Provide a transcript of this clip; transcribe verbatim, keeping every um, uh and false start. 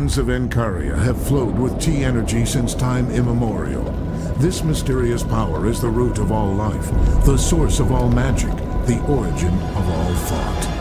winds of Encaria have flowed with T energy since time immemorial. This mysterious power is the root of all life, the source of all magic, the origin of all thought.